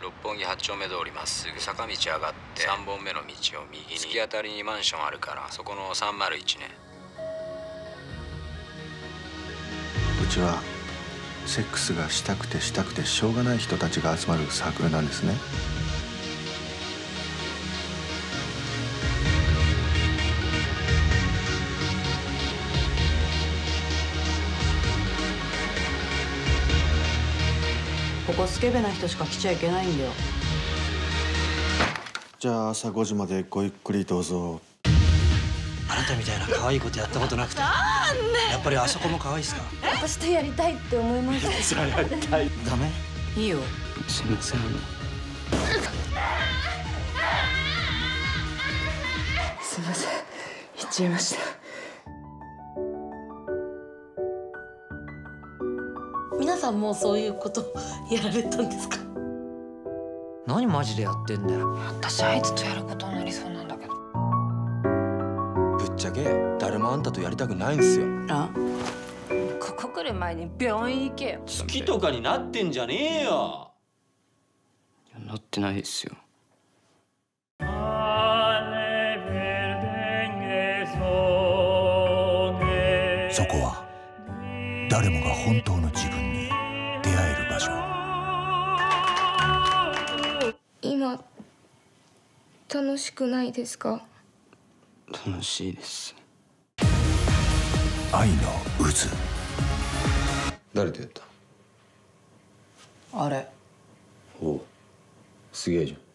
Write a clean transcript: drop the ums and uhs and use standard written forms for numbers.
六本木8丁目通りまっすぐ坂道上がって3本目の道を右に、突き当たりにマンションあるから、そこの301ね。 うちはセックスがしたくてしょうがない人たちが集まるサークルなんですね。 ここスケベな人しか来ちゃいけないんだよ。 じゃあ朝5時までごゆっくりどうぞ。 あなたみたいな可愛いことやったことなくて。やっぱりあそこも可愛いっすか？ 私とやりたいって思います。 じゃあやりたい。ダメ？ いいよ。 すいません。 すいません、言っちゃいました。 皆さんもうそういうことやられたんですか？ 何マジでやってんだよ。 私あいつとやることになりそうなんだけど。 ぶっちゃけ誰もあんたとやりたくないんすよ。 あ、 ここ来る前に病院行けよ。 好きとかになってんじゃねえよ。 なってないですよ。 そこは誰もが本当の自分に出会える場所。 今楽しくないですか？ 楽しいです。 愛の渦。 誰とやった？ あれ。 おう、すげえじゃん。